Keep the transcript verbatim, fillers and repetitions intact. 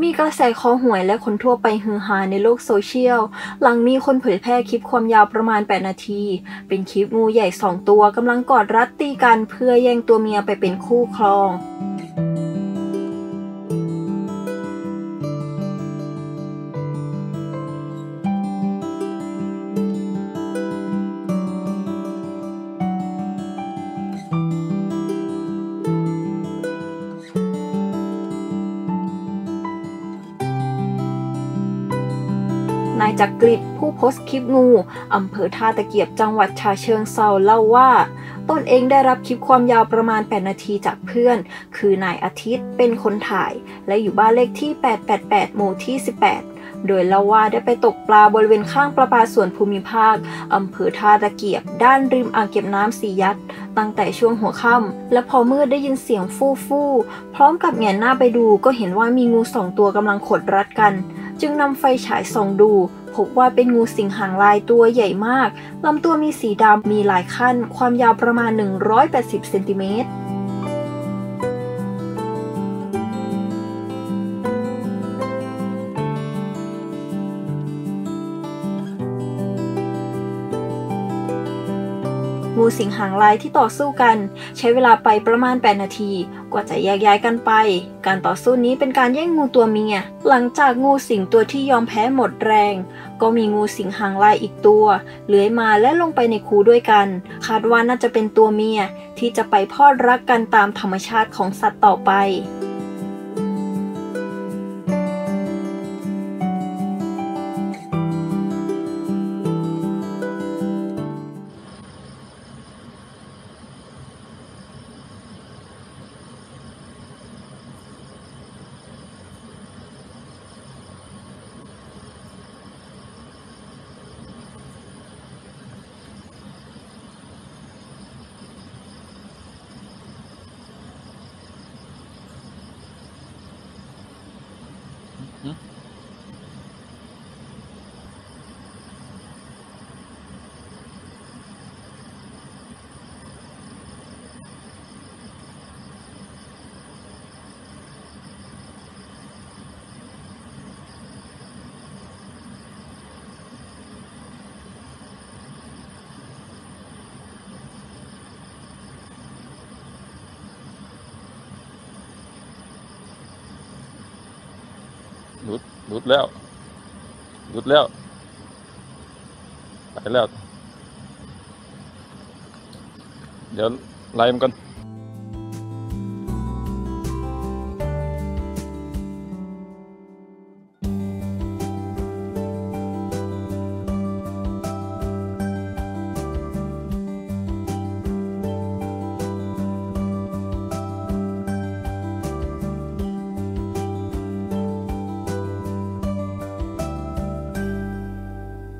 มีกระแสคอหวยและคนทั่วไปฮือฮาในโลกโซเชียลหลังมีคนเผยแพร่คลิปความยาวประมาณแปดนาทีเป็นคลิปงูใหญ่สองตัวกำลังกอดรัดตีกันเพื่อแย่งตัวเมียไปเป็นคู่ครองนายจักริดผู้โพสต์คลิปงูอำเภอท่าตะเกียบจังหวัดฉะเชิงเทราเล่าว่าตนเองได้รับคลิปความยาวประมาณแปดนาทีจากเพื่อนคือนายอาทิตย์เป็นคนถ่ายและอยู่บ้านเลขที่แปดแปดแปดหมู่ที่สิบแปดโดยเล่าว่าได้ไปตกปลาบริเวณข้างประปาส่วนภูมิภาคอำเภอท่าตะเกียบด้านริมอ่างเก็บน้ำสียัดตั้งแต่ช่วงหัวค่ำและพอมืดได้ยินเสียงฟู่ฟู่พร้อมกับแงนหน้าไปดูก็เห็นว่ามีงูสองตัวกำลังขดรัดกันจึงนำไฟฉายส่องดูพบว่าเป็นงูสิงหางลายตัวใหญ่มากลำตัวมีสีดำมีหลายขั้นความยาวประมาณหนึ่งร้อยแปดสิบเซนติเมตรงูสิงหางลายที่ต่อสู้กันใช้เวลาไปประมาณแปดนาทีกว่าจะแยกย้ายกันไปการต่อสู้นี้เป็นการแย่งงูตัวเมียหลังจากงูสิงตัวที่ยอมแพ้หมดแรงก็มีงูสิงหางลายอีกตัวเลื้อยมาและลงไปในคูด้วยกันคาดว่าน่าจะเป็นตัวเมียที่จะไปพอดรักกันตามธรรมชาติของสัตว์ต่อไปหลุดหลุดแล้วหลุดแล้วไปแล้วเดี๋ยวไล่มันกัน